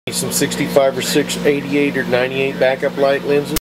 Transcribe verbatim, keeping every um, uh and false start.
Some sixty-five or six eighty-eight or ninety-eight backup light lenses.